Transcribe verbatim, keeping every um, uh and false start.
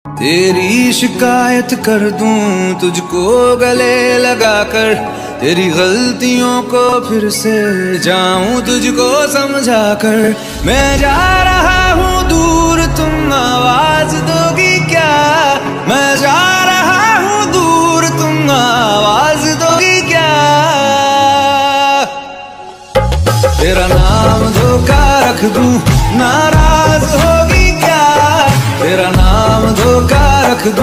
तेरी शिकायत कर दूं तुझको गले लगाकर, तेरी गलतियों को फिर से जाऊं तुझको समझा कर। मैं जा रहा हूँ दूर, तुम आवाज दोगी क्या? मैं जा रहा हूँ दूर, तुम आवाज दोगी क्या? तेरा नाम धोखा रख दूं, नाराज होगी क्या? तेरा नाम धोखा रख दूं।